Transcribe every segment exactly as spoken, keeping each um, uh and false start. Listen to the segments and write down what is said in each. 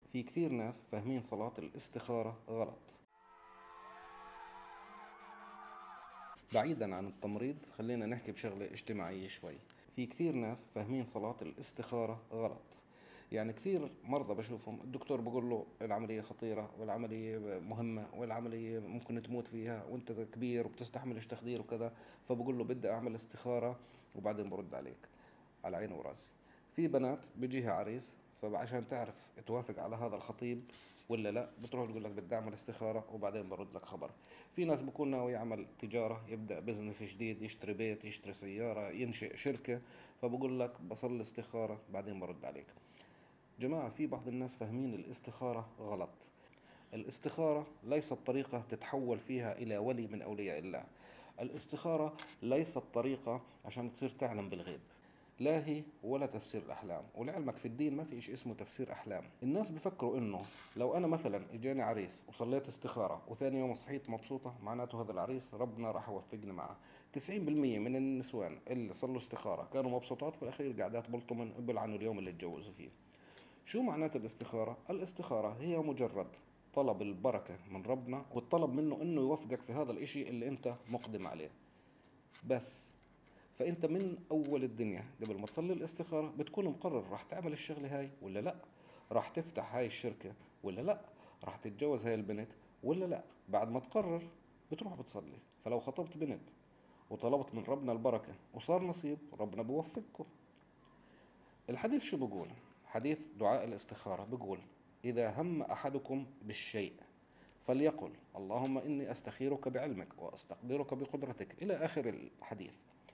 في كثير ناس فاهمين صلاة الاستخارة غلط. بعيدا عن التمريض خلينا نحكي بشغلة اجتماعية شوي. في كثير ناس فاهمين صلاة الاستخارة غلط. يعني كثير مرضى بشوفهم الدكتور بقول له العملية خطيرة والعملية مهمة والعملية ممكن تموت فيها وانت كبير وبتستحملش تخدير وكذا، فبقول له بدي اعمل استخارة وبعدين برد عليك. على عيني وراسي. في بنات بيجيها عريس، فعشان تعرف توافق على هذا الخطيب ولا لا بتروح تقول لك بدي اعمل استخارة وبعدين برد لك خبر. في ناس بكون ناوي يعمل تجارة، يبدأ بزنس جديد، يشتري بيت، يشتري سيارة، ينشئ شركة، فبقول لك بصلي استخارة بعدين برد عليك. جماعة، في بعض الناس فاهمين الاستخارة غلط. الاستخارة ليست طريقة تتحول فيها إلى ولي من أولياء الله. الاستخارة ليست طريقة عشان تصير تعلم بالغيب، لا هي ولا تفسير الأحلام. ولعلمك في الدين ما في إشي اسمه تفسير أحلام. الناس بفكروا إنه لو أنا مثلا إجاني عريس وصليت استخارة وثاني يوم صحيت مبسوطة، معناته هذا العريس ربنا راح يوفقني معه. تسعين بالمية من النسوان اللي صلوا استخارة كانوا مبسوطات، في الأخير قاعدات بلطمن بلعنوا اليوم اللي اتجوزوا فيه. شو معنات الاستخارة؟ الاستخارة هي مجرد طلب البركة من ربنا، والطلب منه انه يوفقك في هذا الاشي اللي انت مقدم عليه بس. فانت من اول الدنيا قبل ما تصلي الاستخارة بتكون مقرر راح تعمل الشغلة هاي ولا لا، راح تفتح هاي الشركة ولا لا، راح تتجوز هاي البنت ولا لا. بعد ما تقرر بتروح بتصلي. فلو خطبت بنت وطلبت من ربنا البركة وصار نصيب، ربنا بوفقكم. الحديث شو بقول؟ حديث دعاء الاستخارة بقول: إذا هم أحدكم بالشيء فليقل اللهم إني أستخيرك بعلمك وأستقدرك بقدرتك، إلى آخر الحديث.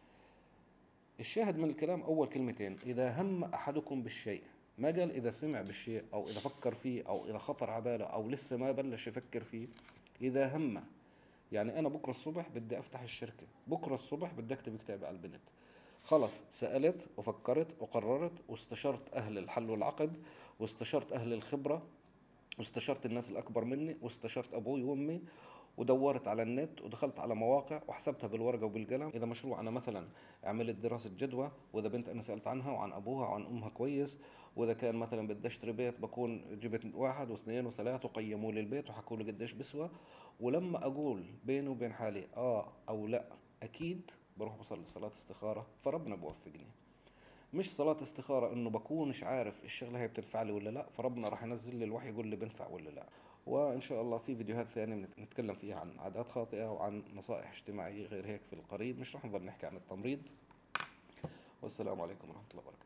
الشاهد من الكلام أول كلمتين: إذا هم أحدكم بالشيء. ما قال إذا سمع بالشيء أو إذا فكر فيه أو إذا خطر على باله أو لسه ما بلش يفكر فيه. إذا هم، يعني أنا بكرة الصبح بدي أفتح الشركة، بكرة الصبح بدي أكتب كتاب على البنت. خلص سألت وفكرت وقررت واستشرت أهل الحل والعقد، واستشرت أهل الخبرة، واستشرت الناس الأكبر مني، واستشرت أبوي وأمي، ودورت على النت ودخلت على مواقع وحسبتها بالورقة وبالقلم. إذا مشروع أنا مثلا عملت دراسة جدوى، وإذا بنت أنا سألت عنها وعن أبوها وعن أمها كويس، وإذا كان مثلا بدي أشتري بيت بكون جبت واحد واثنين وثلاثة وقيموا لي البيت وحكوا لي قديش بسوى. ولما أقول بيني وبين حالي آه أو لا أكيد، بروح بصلي صلاة استخارة فربنا بوفقني. مش صلاة استخارة انه بكونش عارف الشغلة هي بتنفع لي ولا لا، فربنا راح ينزل لي الوحي يقول لي بنفع ولا لا. وان شاء الله في فيديوهات ثانية نتكلم فيها عن عادات خاطئة وعن نصائح اجتماعية غير هيك في القريب، مش راح نضل نحكي عن التمريض. والسلام عليكم ورحمة الله وبركاته.